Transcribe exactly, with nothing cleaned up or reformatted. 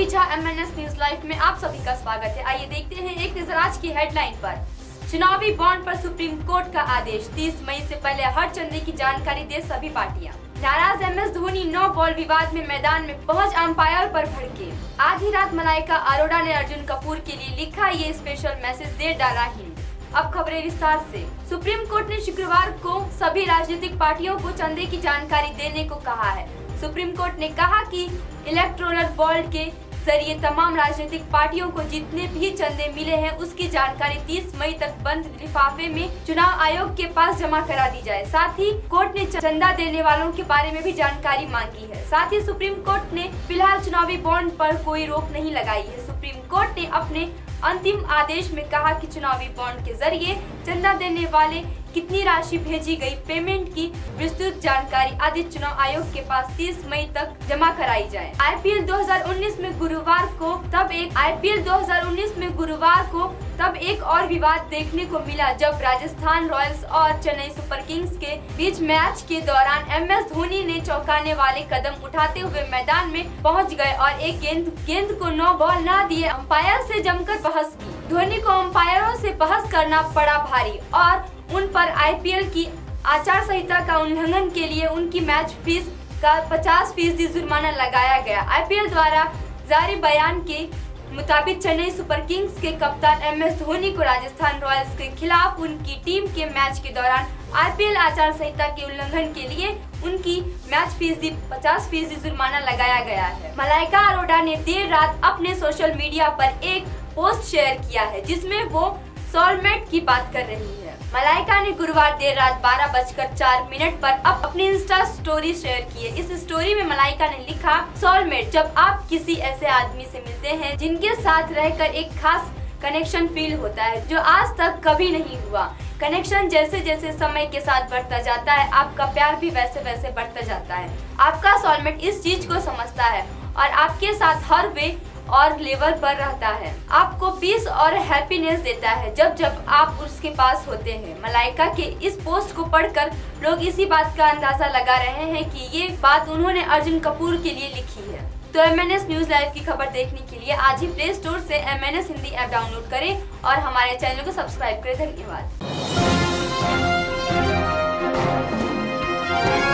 अभी झा M N S news live में आप सभी का स्वागत है। आइए देखते हैं एक नजर आज की हेडलाइन पर। चुनावी बॉन्ड पर सुप्रीम कोर्ट का आदेश, तीस मई से पहले हर चंदे की जानकारी दे सभी पार्टियां। नाराज M S Dhoni no ball विवाद में मैदान में पहुंच अंपायर पर भड़के। आधी रात मलाइका अरोड़ा ने अर्जुन कपूर के लिए लिखा ये स्पेशल मैसेज, दे डाला हिंट। अब खबरें विस्तार से। सुप्रीम कोर्ट ने शुक्रवार को सभी राजनीतिक पार्टियों को चंदे की जानकारी देने को कहा है। सुप्रीम कोर्ट ने कहा कि इलेक्टोरल बॉन्ड के जरिए तमाम राजनीतिक पार्टियों को जितने भी चंदे मिले हैं उसकी जानकारी तीस मई तक बंद लिफाफे में चुनाव आयोग के पास जमा करा दी जाए। साथ ही कोर्ट ने चंदा देने वालों के बारे में भी जानकारी मांगी है। साथ ही सुप्रीम कोर्ट ने फिलहाल चुनावी बॉन्ड पर कोई रोक नहीं लगाई है। सुप्रीम कोर्ट ने अपने अंतिम आदेश में कहा कि चुनावी बॉन्ड के जरिए चंदा देने वाले कितनी राशि भेजी गई, पेमेंट की विस्तृत जानकारी आदि चुनाव आयोग के पास तीस मई तक जमा कराई जाए। आई पी एल दो हज़ार उन्नीस में गुरुवार को तब एक आई पी एल दो हज़ार उन्नीस में गुरुवार को तब एक और विवाद देखने को मिला जब राजस्थान रॉयल्स और चेन्नई सुपर किंग्स के बीच मैच के दौरान एम एस धोनी ने चौंकाने वाले कदम उठाते हुए मैदान में पहुंच गए और एक गेंद गेंद को नो बॉल न दिए अंपायर से जमकर बहस की। धोनी को अंपायरों से बहस करना पड़ा भारी और उन पर आई पी एल की आचार संहिता का उल्लंघन के लिए उनकी मैच फीस का पचास फीसदी जुर्माना लगाया गया। आई पी एल द्वारा जारी बयान के मुताबिक चेन्नई सुपर किंग्स के कप्तान एम एस धोनी को राजस्थान रॉयल्स के खिलाफ उनकी टीम के मैच के दौरान आई पी एल आचार संहिता के उल्लंघन के लिए उनकी मैच फीसदी पचास फीसदी जुर्माना लगाया गया है। मलाइका अरोड़ा ने देर रात अपने सोशल मीडिया पर एक पोस्ट शेयर किया है जिसमें वो सोलमेट की बात कर रही है। मलाइका ने गुरुवार देर रात बारह बजकर चार मिनट पर अब अपनी इंस्टा स्टोरी शेयर की है। इस स्टोरी में मलाइका ने लिखा, सोलमेट जब आप किसी ऐसे आदमी से मिलते हैं जिनके साथ रहकर एक खास कनेक्शन फील होता है जो आज तक कभी नहीं हुआ। कनेक्शन जैसे जैसे समय के साथ बढ़ता जाता है आपका प्यार भी वैसे वैसे बढ़ता जाता है। आपका सोलमेट इस चीज को समझता है और आपके साथ हर वे और लेवल पर रहता है, आपको पीस और हैप्पीनेस देता है जब जब आप उसके पास होते हैं। मलाइका के इस पोस्ट को पढ़कर लोग इसी बात का अंदाजा लगा रहे हैं कि ये बात उन्होंने अर्जुन कपूर के लिए लिखी है। तो M N S news live की खबर देखने के लिए आज ही प्ले स्टोर से M N S Hindi app download करें और हमारे चैनल को सब्सक्राइब करें। धन्यवाद।